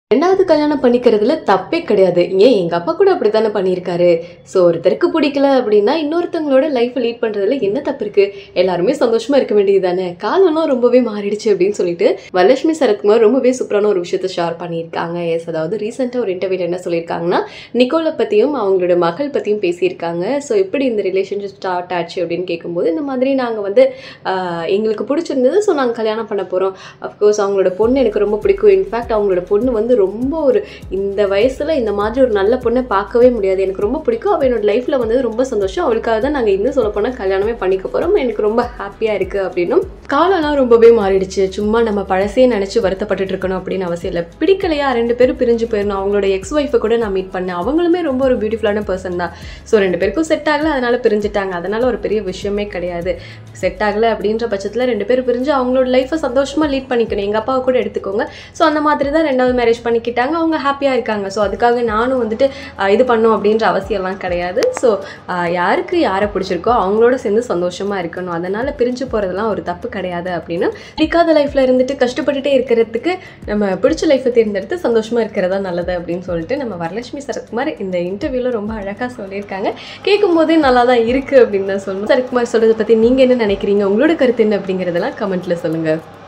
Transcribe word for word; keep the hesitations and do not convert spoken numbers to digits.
ரெண்டாவது கல்யாணம் பண்ணிக்கிறதுல தப்பே கிடையாது. ஏன் எங்க அப்பா கூட அப்படித்தானே பண்ணியிருக்காரு. ஸோ ஒருத்தருக்கு பிடிக்கல அப்படின்னா இன்னொருத்தவங்களோட லைஃப் லீட் பண்றதுல என்ன தப்பு இருக்கு? எல்லாருமே சந்தோஷமா இருக்க வேண்டியது தானே. காலம்லாம் ரொம்பவே மாறிடுச்சு அப்படின்னு சொல்லிட்டு வரலட்சுமி சரத்குமார் ரொம்பவே சூப்பரான ஒரு விஷயத்த ஷேர் பண்ணியிருக்காங்க. எஸ், அதாவது ரீசெண்டாக ஒரு இன்டர்வியூல என்ன சொல்லியிருக்காங்கன்னா, நிக்கோலை பற்றியும் அவங்களோட மகள் பற்றியும் பேசியிருக்காங்க. ஸோ எப்படி இந்த ரிலேஷன்ஷிப் ஸ்டார்ட் ஆச்சு அப்படின்னு கேட்கும்போது, இந்த மாதிரி நாங்கள் வந்து எங்களுக்கு பிடிச்சிருந்தது, ஸோ நாங்கள் கல்யாணம் பண்ண போகிறோம். அஃப்கோர்ஸ் அவங்களோட பொண்ணு எனக்கு ரொம்ப பிடிக்கும். இன்ஃபேக்ட் அவங்களோட பொண்ணு வந்து ரொம்ப ஒரு இந்த வயசுல இந்த மாதிரி ஒரு நல்ல பொண்ணை பார்க்கவே முடியாது. எனக்கு ரொம்ப பிடிக்கும். அவள் என்னோட லைஃப்ல வந்து ரொம்ப சந்தோஷம். அவளுக்காக தான் நாங்கள் இன்னும் சொல்ல போனால் கல்யாணமே பண்ணிக்க போகிறோம். எனக்கு ரொம்ப ஹாப்பியாக இருக்குது அப்படின்னும். காலம்லாம் ரொம்பவே மாறிடுச்சு. சும்மா நம்ம பழசே நினச்சி வருத்தப்பட்டு இருக்கணும் அப்படின்னு அவசியம் இல்லை. பிடிக்கலையா ரெண்டு பேரும் பிரிஞ்சு போயிடணும். அவங்களோட எக்ஸ் ஒய்ஃபை கூட நான் மீட் பண்ணேன். அவங்களுமே ரொம்ப ஒரு பியூட்டிஃபுல்லான பர்சன் தான். ஸோ ரெண்டு பேருக்கும் செட் ஆகலை, அதனால பிரிஞ்சுட்டாங்க. அதனால ஒரு பெரிய விஷயமே கிடையாது. செட் ஆகலை அப்படின்ற பட்சத்தில் ரெண்டு பேரும் பிரிஞ்சு அவங்களோட லைஃப்பை சந்தோஷமாக லீட் பண்ணிக்கணும். எங்கள் அப்பாவை கூட எடுத்துக்கோங்க. ஸோ அந்த மாதிரி தான் ரெண்டாவது மேரேஜ் பண்ணிக்கிட்டாங்க. அவங்க ஹாப்பியாக இருக்காங்க. ஸோ அதுக்காக நானும் வந்துட்டு இது பண்ணும் அப்படின்ற அவசியம்லாம் கிடையாது. ஸோ யாருக்கு யாரை பிடிச்சிருக்கோ அவங்களோட சேர்ந்து சந்தோஷமாக இருக்கணும். அதனால் பிரிஞ்சு போகிறதுலாம் ஒரு தப்பு கிடையாது அப்படின்னு. பிடிக்காத லைஃப்பில் இருந்துட்டு கஷ்டப்பட்டுட்டே இருக்கிறதுக்கு நம்ம பிடிச்ச லைஃப்பை தேர்ந்தெடுத்து சந்தோஷமாக இருக்கிறதா நல்லது அப்படின்னு சொல்லிட்டு நம்ம வரலட்சுமி சரத்குமார் இந்த இன்டர்வியூவில் ரொம்ப அழகாக சொல்லியிருக்காங்க. கேட்கும் போதே நல்லா தான் இருக்குது அப்படின்னு தான் சொல்லணும். சரத்குமார் சொல்கிறத பற்றி நீங்கள் என்ன நினைக்கிறீங்க? உங்களோட கருத்து என்ன அப்படிங்கிறதெல்லாம் கமெண்ட்டில் சொல்லுங்கள்.